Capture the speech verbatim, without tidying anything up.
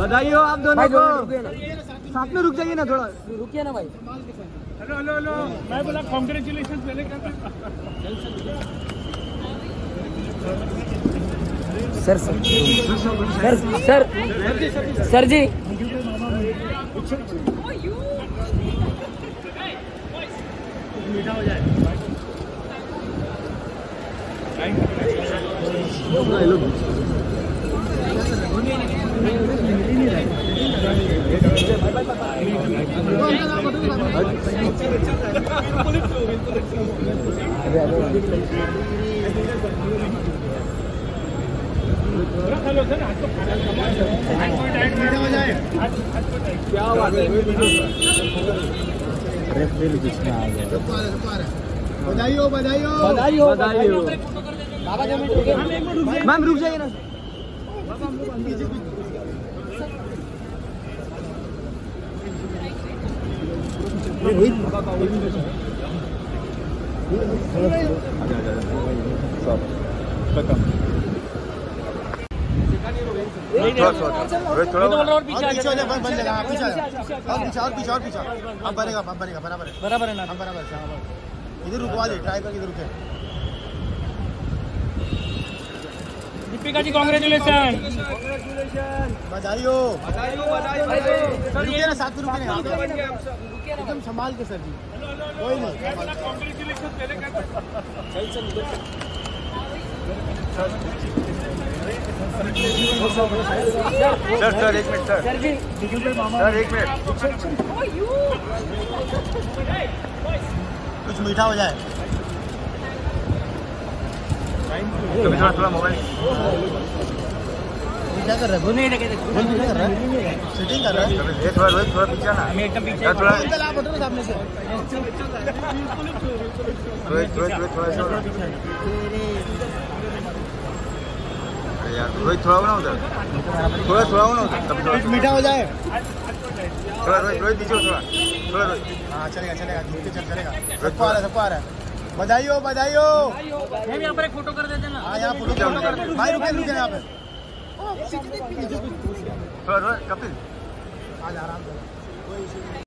बधाई हो आप दोनों को। साथ में रुक जाइए ना, थोड़ा रुकिए ना भाई। हेलो हेलो हेलो, मैं बोला कांग्रेचुलेशन पहले कर। Sir sir sir sir ji मीठा हो जाए। क्या बात है, बधाई हो बधाई हो बधाई हो बधाई हो। मैम रुक जाइए ना। पीछे हो जाए, बन जाएगा। पीछे और पीछे और पीछे और पीछे अब बनेगा, अब बनेगा। बराबर है बराबर है ना, अब बराबर है। इधर रुकवा दे, ट्राई करके इधर रुके। दीपिका जी कांग्रेचुलेशन। बधाई हो बधाई हो बधाई हो। रुकिए ना, साथ में रुके ना, एकदम संभाल के सर जी। कोई नहीं, कांग्रेचुलेशन पहले कर। चल चल सर सर एक minute sir sir ji sir एक मिनट कुछ मीठा हो जाए। कभी थोड़ा थोड़ा मोबाइल क्या कर रहा है? वो नहीं लगे, कर रहा है, सीटिंग कर रहा है। ये थोड़ा रोहित थोड़ा पीछे ना, एकदम पीछे। सर थोड़ा अंकल आप हटो ना सामने से। रोहित रोहित रोहित थोड़ा सा यार, रोहित थोड़ा हो ना उधर, थोड़ा थोड़ा हो ना उधर, कभी थोड़ा कुछ मीठा हो जाए। थोड़ा रोहित रोहित पीछे हो, थोड़ा थोड़ा रोहित। हाँ चलेगा चलेगा, झुक के चल चलेगा। सबको आ रहा है, सबको आ रहा है। बधाई हो बधाई हो। मैम यहाँ पर एक फोटो कर देते ना। हाँ यहाँ फोटो फोटो कर दो भाई, रुके रुके यहाँ पे। थोड़ा रोहित कपिल आज आराम से।